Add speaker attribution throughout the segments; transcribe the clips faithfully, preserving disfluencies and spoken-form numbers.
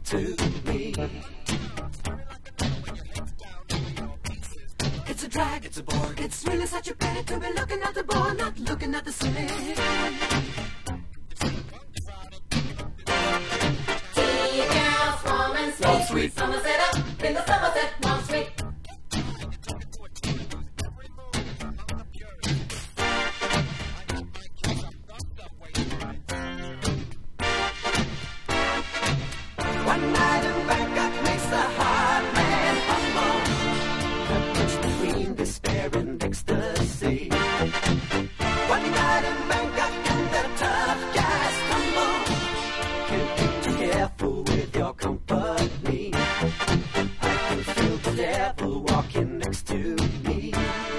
Speaker 1: to me. It's a drag, it's a bore, it's really such a pity to be looking at the ball, not looking at the ceiling. Tea girls, warm and sweet, sweet. Somerset up in the Somerset, warm sweet. One night in Bangkok makes the heart man humble. That much between despair and ecstasy. One night in Bangkok and the tough guys stumble. Can't be too careful with your company. I can feel the devil walking next to me.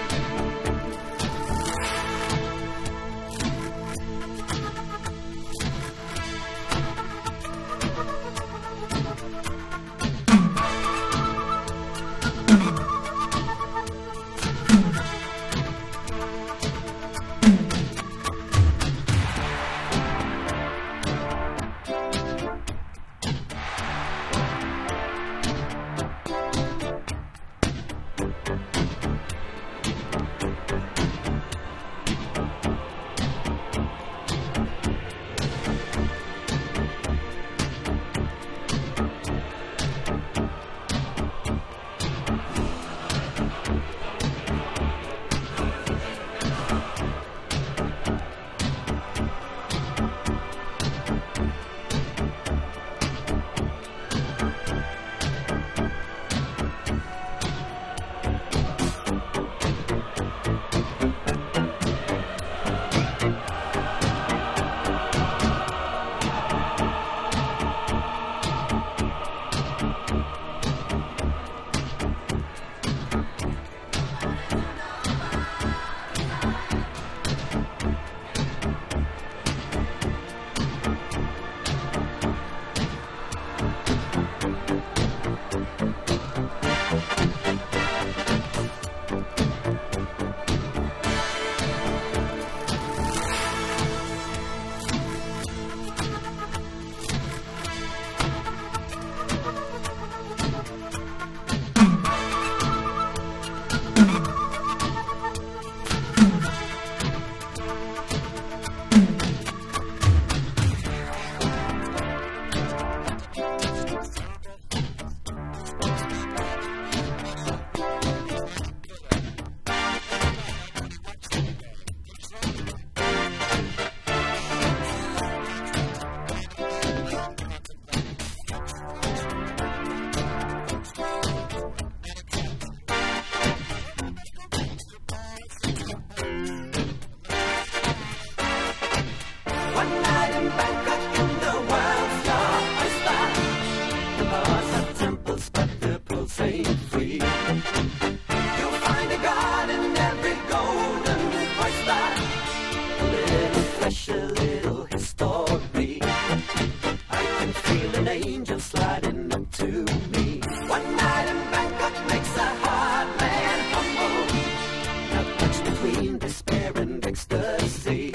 Speaker 1: Ecstasy.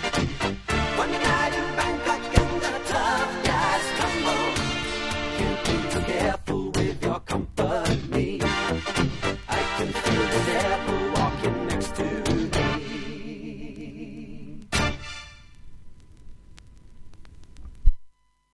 Speaker 1: One night in Bangkok and the tough guys tumble. Can't be too careful with your company.